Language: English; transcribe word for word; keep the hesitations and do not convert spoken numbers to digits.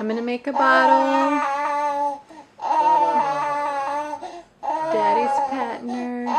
I'm gonna make a bottle. Daddy's patting her.